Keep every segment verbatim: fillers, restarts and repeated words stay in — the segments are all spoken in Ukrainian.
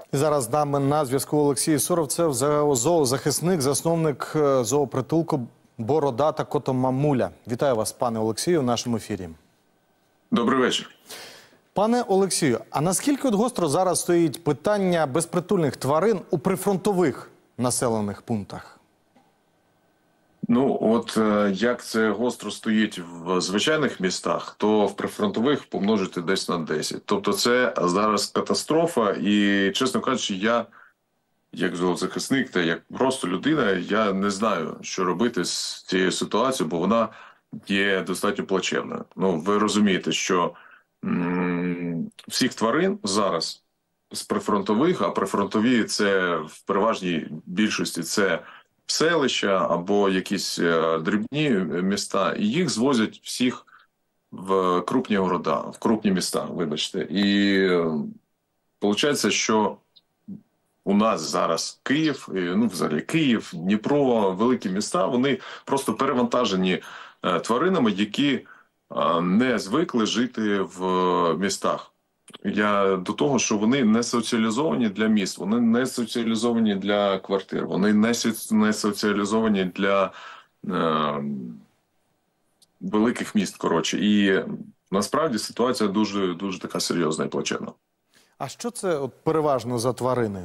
І зараз з нами на зв'язку Олексій Суровцев, зоозахисник, засновник зоопритулку «Бородата котомамуля». Вітаю вас, пане Олексію, в нашому ефірі. Добрий вечір. Пане Олексію, а наскільки от гостро зараз стоїть питання безпритульних тварин у прифронтових населених пунктах? Ну, от як це гостро стоїть в звичайних містах, то в прифронтових помножити десь на десять. Тобто це зараз катастрофа і, чесно кажучи, я, як зоозахисник та як просто людина, я не знаю, що робити з цією ситуацією, бо вона є достатньо плачевною. Ну, ви розумієте, що м всіх тварин зараз з прифронтових, а прифронтові це в переважній більшості це селища або якісь дрібні міста, і їх звозять всіх в крупні города, в крупні міста, вибачте. І виходить, що у нас зараз Київ, ну взагалі Київ, Дніпро, великі міста, вони просто перевантажені тваринами, які не звикли жити в містах. Я до того, що вони не соціалізовані для міст, вони не соціалізовані для квартир, вони не, не соціалізовані для е, великих міст, коротше. І насправді ситуація дуже, дуже така серйозна і плачевна. А що це от переважно за тварини?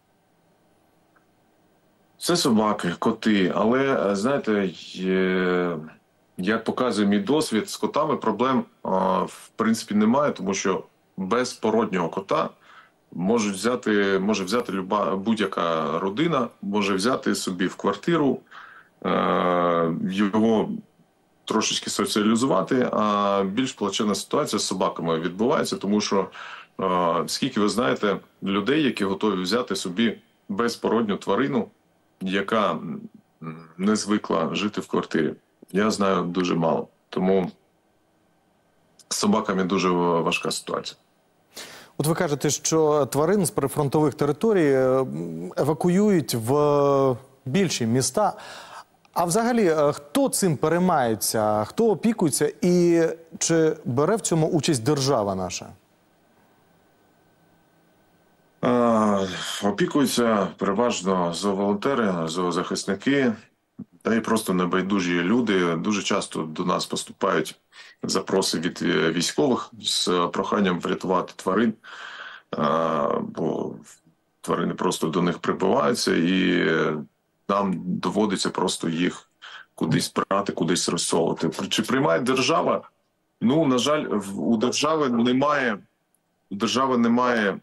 Це собаки, коти, але, знаєте, є, як показує мій досвід, з котами проблем, в принципі, немає, тому що без породнього кота може взяти, може взяти люба, будь-яка родина, може взяти собі в квартиру, е, його трошечки соціалізувати, а більш плачевна ситуація з собаками відбувається, тому що, е, скільки ви знаєте, людей, які готові взяти собі безпородню тварину, яка не звикла жити в квартирі. Я знаю дуже мало, тому з собаками дуже важка ситуація. От ви кажете, що тварин з прифронтових територій евакуюють в більші міста. А взагалі, хто цим переймається, хто опікується і чи бере в цьому участь держава наша? А, опікуються переважно зооволонтери, зоозахисники, та й просто небайдужі люди. Дуже часто до нас поступають запроси від військових з проханням врятувати тварин, бо тварини просто до них прибиваються, і нам доводиться просто їх кудись брати, кудись розсовувати. Чи приймає держава? Ну, на жаль, у держави немає, у держави немає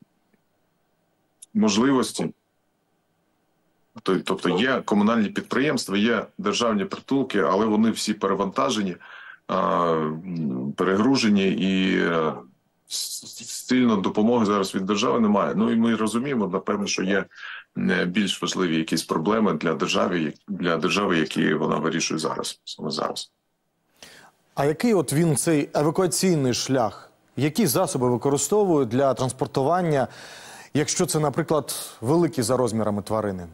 можливості. Тобто є комунальні підприємства, є державні притулки, але вони всі перевантажені, перегружені, і сильно допомоги зараз від держави немає. Ну і ми розуміємо, напевно, що є більш важливі якісь проблеми для держави, для держави, які вона вирішує зараз, саме зараз. А який от він, цей евакуаційний шлях? Які засоби використовують для транспортування, якщо це, наприклад, великі за розмірами тварини?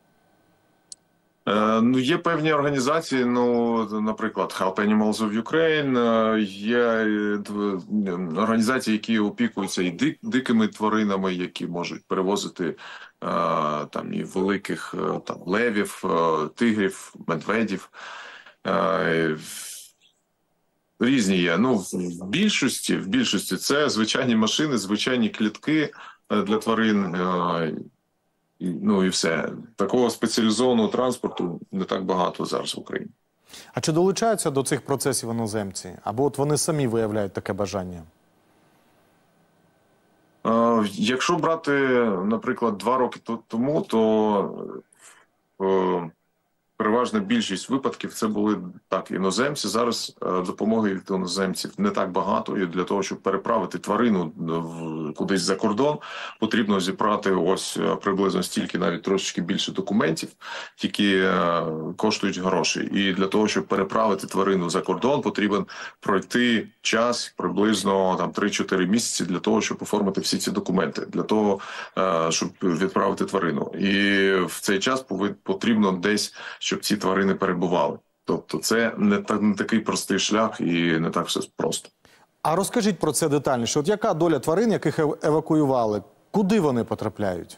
Ну, є певні організації, ну, наприклад, Help Animals of Ukraine, є організації, які опікуються і дик, дикими тваринами, які можуть перевозити там і великих там левів, тигрів, медведів. Різні є. Ну, в більшості, в більшості це звичайні машини, звичайні клітки для тварин. Ну і все. Такого спеціалізованого транспорту не так багато зараз в Україні. А чи долучаються до цих процесів іноземці? Або от вони самі виявляють таке бажання? Е, якщо брати, наприклад, два роки тому, то е, переважна більшість випадків це були так іноземці. Зараз е, допомоги від іноземців не так багато, і для того, щоб переправити тварину в, кудись за кордон, потрібно зібрати ось приблизно стільки, навіть трошечки більше документів, які е, коштують гроші. І для того, щоб переправити тварину за кордон, потрібен пройти час приблизно там три-чотири місяці для того, щоб оформити всі ці документи, для того, е, щоб відправити тварину. І в цей час потрібно десь, щоб ці тварини перебували. Тобто це не, так, не такий простий шлях і не так все просто. А розкажіть про це детальніше. От яка доля тварин, яких евакуювали? Куди вони потрапляють?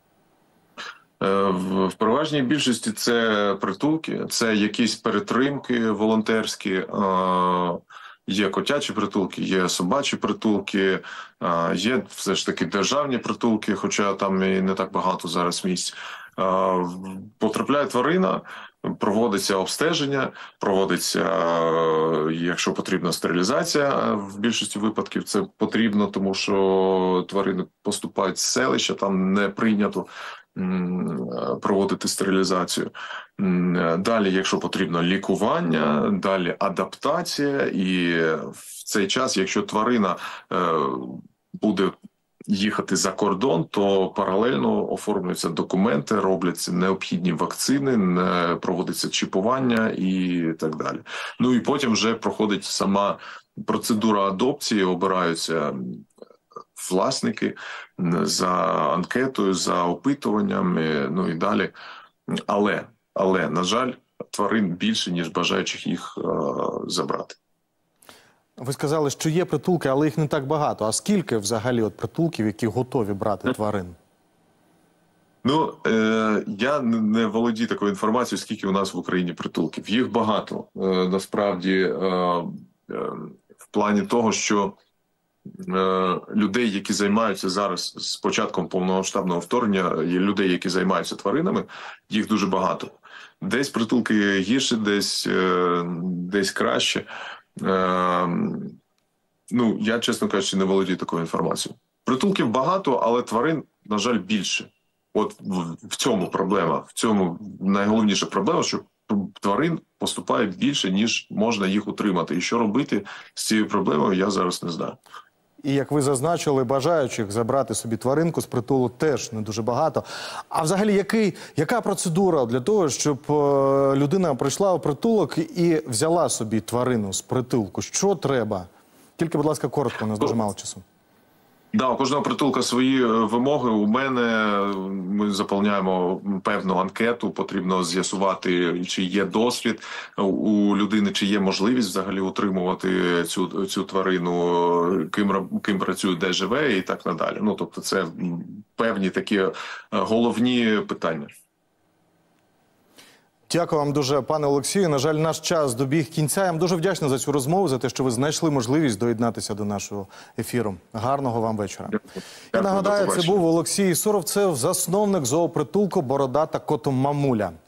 В в переважній більшості це притулки, це якісь перетримки волонтерські, е, є котячі притулки, є собачі притулки, е, є все ж таки державні притулки, хоча там і не так багато зараз місць. Е, потрапляє тварина, проводиться обстеження, проводиться, е, якщо потрібна, стерилізація. В більшості випадків це потрібно, тому що тварини поступають з селища, там не прийнято проводити стерилізацію. Далі, якщо потрібно, лікування, далі адаптація. І в цей час, якщо тварина буде їхати за кордон, то паралельно оформлюються документи, робляться необхідні вакцини, проводиться чіпування і так далі. Ну і потім вже проходить сама процедура адопції, обираються власники за анкетою, за опитуванням, ну і далі. Але, але, на жаль, тварин більше, ніж бажаючих їх е, забрати. Ви сказали, що є притулки, але їх не так багато. А скільки взагалі от притулків, які готові брати тварин? Ну, е, я не володію такою інформацією, скільки у нас в Україні притулків. Їх багато, е, насправді, е, е, в плані того, що людей, які займаються зараз з початком повномасштабного вторгнення, є людей, які займаються тваринами, їх дуже багато. Десь притулки гірше, десь, десь краще. Ну, я, чесно кажучи, не володію такою інформацією. Притулків багато, але тварин, на жаль, більше. От в цьому проблема. В цьому найголовніша проблема, що тварин поступає більше, ніж можна їх утримати. І що робити з цією проблемою, я зараз не знаю. І, як ви зазначили, бажаючих забрати собі тваринку з притулу теж не дуже багато. А взагалі, який, яка процедура для того, щоб е, людина прийшла у притулок і взяла собі тварину з притулку? Що треба? Тільки, будь ласка, коротко, у нас дуже мало часу. Да, у кожного притулка свої вимоги. У мене ми заповняємо певну анкету, потрібно з'ясувати, чи є досвід у людини, чи є можливість взагалі утримувати цю, цю тварину, ким, ким працює, де живе і так надалі. Ну, тобто це певні такі головні питання. Дякую вам дуже, пане Олексію. На жаль, наш час добіг кінця. Я вам дуже вдячний за цю розмову, за те, що ви знайшли можливість доєднатися до нашого ефіру. Гарного вам вечора. Дякую. Я нагадаю, це був Олексій Суровцев, засновник зоопритулку «Бородата котомамуля».